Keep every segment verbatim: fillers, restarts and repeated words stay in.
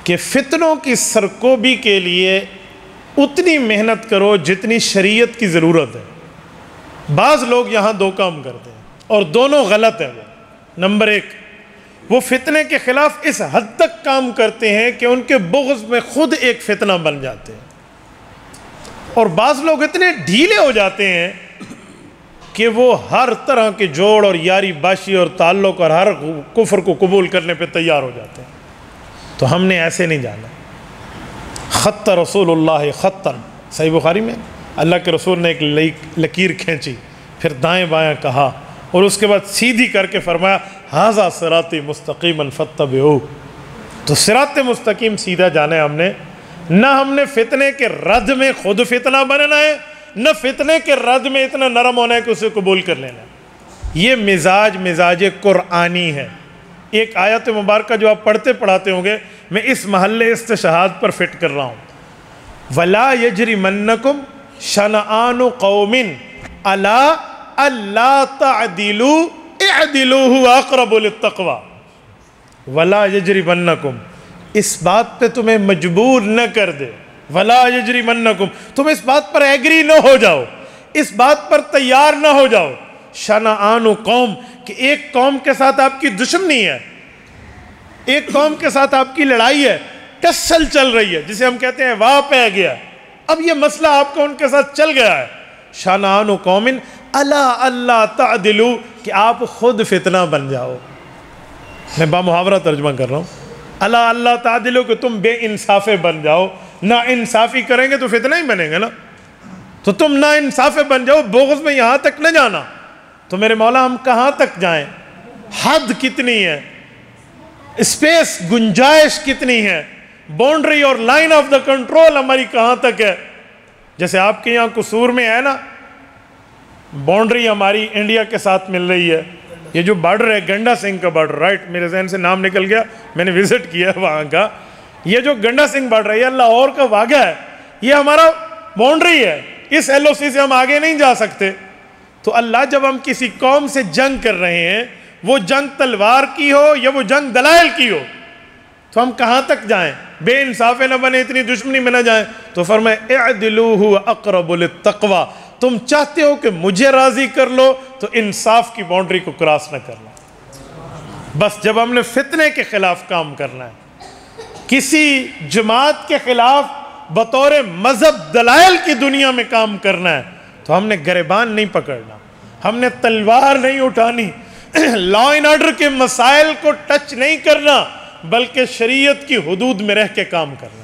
کہ فتنوں کی سرکوبی کے لیے اتنی محنت کرو جتنی شریعت کی ضرورت ہے۔ بعض لوگ یہاں دو کام کرتے ہیں اور دونوں غلط ہیں۔ وہ نمبر ایک، وہ فتنے کے خلاف اس حد تک کام کرتے ہیں کہ ان کے بغض میں خود ایک فتنہ بن جاتے ہیں، اور بعض لوگ اتنے ڈھیلے ہو جاتے ہیں کہ وہ ہر طرح کے جوڑ اور یاری باشی اور تعلق اور ہر کفر کو قبول کرنے پہ تیار ہو جاتے ہیں۔ تو ہم نے ایسے نہیں جانا۔ خط رسول اللہ خطاً، صحیح بخاری میں اللہ کے رسول نے ایک لکیر کھینچی، پھر دائیں بائیں کہا، اور اس کے بعد سیدھی کر کے فرمایا ھذا صراطی مستقیما فاتبعوہ۔ تو صراط مستقیم سیدھا جانا ہے ہم نے، نہ ہم نے فتنے کے رد میں خود فتنہ بننا ہے، نہ فتنے کے رد میں اتنا نرم ہونا ہے کہ اسے قبول کر لینا ہے۔ یہ مزاج مزاج قرآنی ہے۔ ایک آیت مبارکہ جو آپ پڑھتے پڑھاتے ہوں گے، میں اس محل استشہاد پر فٹ کر رہا ہوں۔ وَلَا يَجْرِمَنَّكُمْ شَنَآنُ قَوْمٍ عَلَىٰ أَلَّا تَعْدِلُوا اعْدِلُوا هُوَ أَقْرَبُ لِلتَّقْوَىٰ۔ وَلَا يَجْرِمَنَّكُمْ، اس بات پہ تمہیں مجبور نہ کر دے۔ وَلَا يَجْرِمَنَّكُمْ، تم اس بات پر ایگری نہ ہو جاؤ، اس بات پر تیار نہ ہو جاؤ۔ شنآن قوم، کہ ایک قوم کے ساتھ آپ کی دشمنی ہے، ایک قوم کے ساتھ آپ کی لڑائی ہے، ٹسل چل رہی ہے، جسے ہم کہتے ہیں واہ پہ گیا، اب یہ مسئلہ آپ کا ان کے ساتھ چل گیا ہے۔ شنآن قوم الا اللہ تعدلوا، کہ آپ خود فتنہ بن جاؤ۔ میں با محاورہ ترجمہ کر رہا ہوں۔ الا اللہ تعدلوا، کہ تم بے انصافے بن جاؤ، نا انصافی کریں گے تو فتنہ ہی بنے گا نا، تو تم نا انصافے بن جاؤ، بغض میں یہاں تک نہ جانا۔ تو میرے مولا ہم کہاں تک جائیں؟ حد کتنی ہے، اسپیس گنجائش کتنی ہے، باؤنڈری اور لائن آف دا کنٹرول ہماری کہاں تک ہے؟ جیسے آپ کے یہاں قصور میں ہے نا، باؤنڈری ہماری انڈیا کے ساتھ مل رہی ہے، یہ جو بارڈر ہے گنڈا سنگھ کا بارڈر، رائٹ، میرے ذہن سے نام نکل گیا، میں نے وزٹ کیا وہاں کا، یہ جو گنڈا سنگھ بارڈر ہے یہ لاہور کا واگہ ہے، یہ ہمارا باؤنڈری ہے، اس ایل او سی سے ہم آگے نہیں جا سکتے۔ تو اللہ جب ہم کسی قوم سے جنگ کر رہے ہیں، وہ جنگ تلوار کی ہو یا وہ جنگ دلائل کی ہو، تو ہم کہاں تک جائیں؟ بے انصافے نہ بنے، اتنی دشمنی میں نہ جائیں۔ تو فرمائے اعدلوا هو اقرب للتقویٰ، تم چاہتے ہو کہ مجھے راضی کر لو تو انصاف کی باؤنڈری کو کراس نہ کرنا۔ بس جب ہم نے فتنے کے خلاف کام کرنا ہے، کسی جماعت کے خلاف بطور مذہب دلائل کی دنیا میں کام کرنا ہے، تو ہم نے گریبان نہیں پکڑنا، ہم نے تلوار نہیں اٹھانی، لا اینڈ آرڈر کے مسائل کو ٹچ نہیں کرنا، بلکہ شریعت کی حدود میں رہ کے کام کرنا۔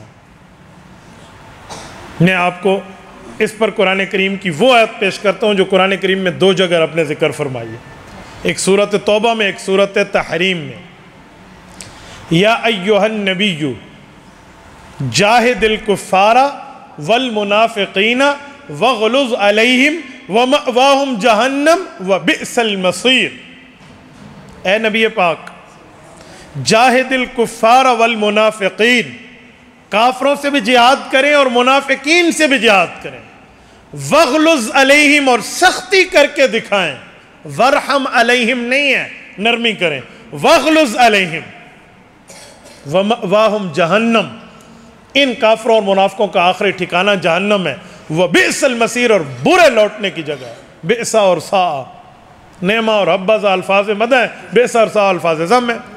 میں آپ کو اس پر قرآن کریم کی وہ آیت پیش کرتا ہوں جو قرآن کریم میں دو جگہ اپنے ذکر فرمائی ہے، ایک سورۃ توبہ میں، ایک سورۃ تحریم میں۔ یا ایھا النبی جاہد الکفار والمنافقین وغلظ علیہم ومأواہم جہنم وبئس المصیر۔ اے نبی پاک، جاہد الکفار والمنافقین، کافروں سے بھی جہاد کریں اور منافقین سے بھی جہاد کریں، وغلظ علیہم، اور سختی کر کے دکھائیں، ورحم علیہم نہیں ہے، نرمی کریں، وغلظ علیہم، ومأواہم جہنم، ان کافروں اور منافقوں کا آخری ٹھکانہ جہنم ہے، وبئس المصیر، اور برے لوٹنے کی جگہ ہے۔ بئس اور سا، نعمہ اور حبذا الفاظ مدح ہے، بئس اور سا الفاظ ذم ہے۔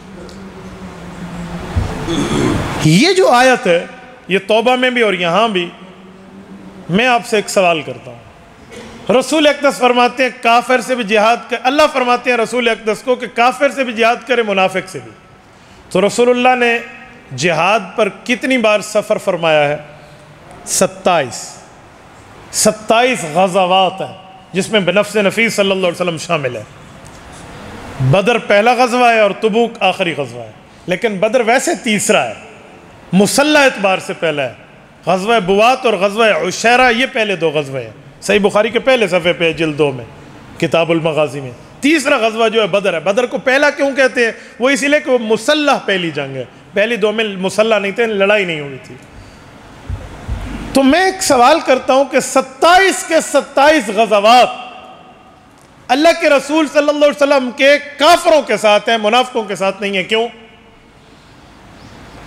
یہ جو آیت ہے، یہ توبہ میں بھی اور یہاں بھی، میں آپ سے ایک سوال کرتا ہوں۔ رسول اقدس فرماتے ہیں کافر سے بھی جہاد کر، اللہ فرماتے ہیں رسول اقدس کو کہ کافر سے بھی جہاد کرے، منافق سے بھی۔ تو رسول اللہ نے جہاد پر کتنی بار سفر فرمایا ہے؟ ستائیس ستائیس غزوات ہیں، جس میں بنفس نفیس صلی اللہ علیہ وسلم شامل ہے۔ بدر پہلا غزوہ ہے اور تبوک آخری غزوہ ہے، لیکن بدر ویسے تیسرا ہے، مسلح اعتبار سے پہلا ہے۔ غزوہ بوات اور غزوہ عشیرہ یہ پہلے دو غزوے ہیں، صحیح بخاری کے پہلے صفحے پہ جلد دو میں، کتاب المغازی میں۔ تیسرا غزوہ جو ہے بدر ہے۔ بدر کو پہلا کیوں کہتے ہیں؟ وہ اسی لیے کہ وہ مسلح پہلی جنگ ہے، پہلی دو میں مسلح نہیں تھے، لڑائی نہیں ہوئی تھی۔ تو میں ایک سوال کرتا ہوں کہ ستائیس کے ستائیس غزوات اللہ کے رسول صلی اللہ علیہ وسلم کے کافروں کے ساتھ ہیں، منافقوں کے ساتھ نہیں ہیں، کیوں؟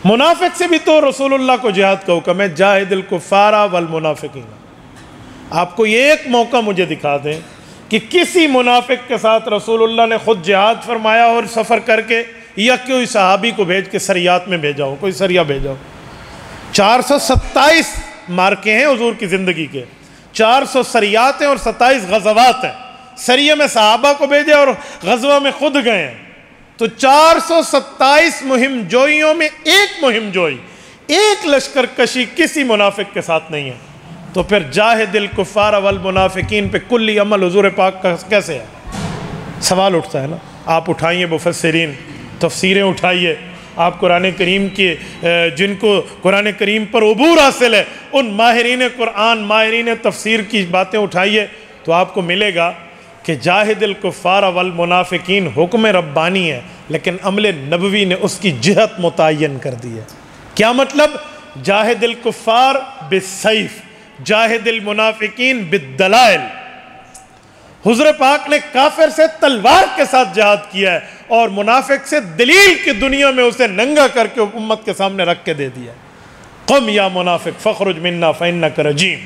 منافق سے بھی تو رسول اللہ کو جہاد کا حکم ہے، جاہد الکفار والمنافقین۔ آپ کو یہ ایک موقع مجھے دکھا دیں کہ کسی منافق کے ساتھ رسول اللہ نے خود جہاد فرمایا اور سفر کر کے، یا کوئی صحابی کو بھیج کے سریات میں بھیجا ہو، کوئی سریہ بھیجا ہو۔ چار سو ستائیس مارکے ہیں حضور کی زندگی کے، چار سو سریات ہیں اور ستائیس غزوات ہیں۔ سریہ میں صحابہ کو بھیجے اور غزوہ میں خود گئے ہیں، تو چار سو ستائیس مہم جوئیوں میں ایک مہم جوئی، ایک لشکر کشی کسی منافق کے ساتھ نہیں ہے۔ تو پھر جاہد الکفار والمنافقین پہ کلی عمل حضور پاک کا کیسے ہے؟ سوال اٹھتا ہے نا۔ آپ اٹھائیے مفسرین، تفسیریں اٹھائیے، آپ قرآن کریم کے جن کو قرآن کریم پر عبور حاصل ہے ان ماہرین قرآن، ماہرین تفسیر کی باتیں اٹھائیے، تو آپ کو ملے گا کہ جاہد الکفار والمنافقین حکم ربانی ہے، لیکن عمل نبوی نے اس کی جہت متعین کر دی ہے۔ کیا مطلب؟ جاہد الکفار بالسیف، جاہد المنافقین بالدلائل۔ حضور پاک نے کافر سے تلوار کے ساتھ جہاد کیا ہے اور منافق سے دلیل کی دنیا میں اسے ننگا کر کے امت کے سامنے رکھ کے دے دیا ہے۔ قم یا منافق فخرج منا فإنک رجیم۔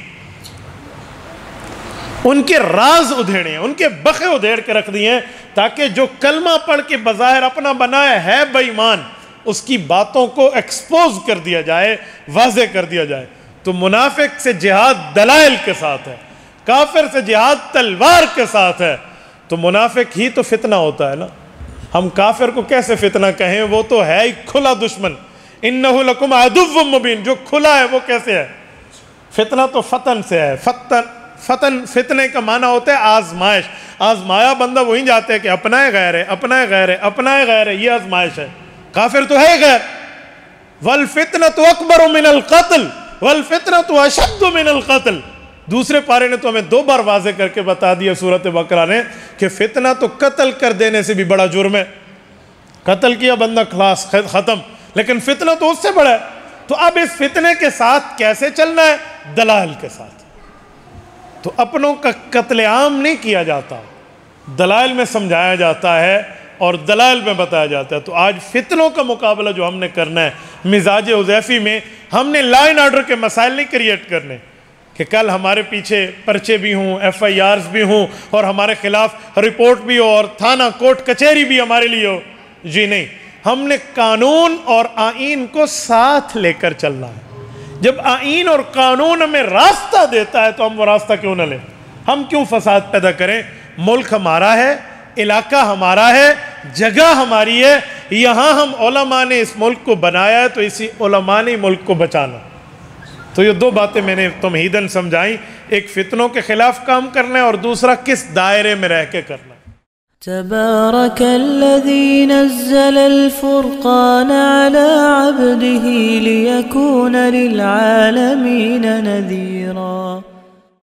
ان کے راز ادھیڑے ہیں، ان کے بخے ادھیڑ کے رکھ دیے ہیں، تاکہ جو کلمہ پڑھ کے بظاہر اپنا بنائے ہے بے ایمان، اس کی باتوں کو ایکسپوز کر دیا جائے، واضح کر دیا جائے۔ تو منافق سے جہاد دلائل کے ساتھ ہے، کافر سے جہاد تلوار کے ساتھ ہے۔ تو منافق ہی تو فتنہ ہوتا ہے نا۔ ہم کافر کو کیسے فتنہ کہیں؟ وہ تو ہے ہی کھلا دشمن۔ انہ لکم عدو مبین، جو کھلا ہے وہ کیسے ہے؟ فتنہ تو فتن سے ہے۔ فتن فتن فتنے کا معنی ہوتا ہے آزمائش۔ آزمایا بندہ وہیں جاتے ہے کہ اپنائے غیر ہے، اپنائے غیر ہے، اپنائے غیر ہے، یہ آزمائش ہے۔ کافر تو ہے غیر۔ والفتنۃ اکبر من القتل والفتنۃ اشد من القتل۔ دوسرے پارے نے تو ہمیں دو بار واضح کر کے بتا دیا سورۃ بقرہ نے کہ فتنہ تو قتل کر دینے سے بھی بڑا جرم ہے۔ قتل کیا بندہ خلاص ختم، لیکن فتنہ تو اس سے بڑا ہے۔ تو اب اس فتنے کے ساتھ کیسے چلنا ہے؟ دلائل کے ساتھ۔ تو اپنوں کا قتل عام نہیں کیا جاتا، دلائل میں سمجھایا جاتا ہے اور دلائل میں بتایا جاتا ہے۔ تو آج فتنوں کا مقابلہ جو ہم نے کرنا ہے مزاج حذیفی میں، ہم نے لائن آرڈر کے مسائل نہیں کریٹ کرنے کہ کل ہمارے پیچھے پرچے بھی ہوں، ایف آئی آرز بھی ہوں اور ہمارے خلاف رپورٹ بھی ہو اور تھانہ کوٹ کچہری بھی ہمارے لیے ہو۔ جی نہیں، ہم نے قانون اور آئین کو ساتھ لے کر چلنا ہے۔ جب آئین اور قانون ہمیں راستہ دیتا ہے تو ہم وہ راستہ کیوں نہ لیں؟ ہم کیوں فساد پیدا کریں؟ ملک ہمارا ہے، علاقہ ہمارا ہے، جگہ ہماری ہے، یہاں ہم علماء نے اس ملک کو بنایا ہے، تو اسی علماء نے ملک کو بچانا۔ تو یہ دو باتیں میں نے تمہیداً سمجھائیں، ایک فتنوں کے خلاف کام کرنا ہے اور دوسرا کس دائرے میں رہ کے کرنا ہے۔ تبارك الذي نزل الفرقان على عبده ليكون للعالمين نذيرا